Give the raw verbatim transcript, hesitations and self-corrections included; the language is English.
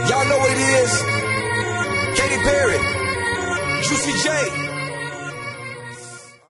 Y'all know what it is. Katy Perry, Juicy J.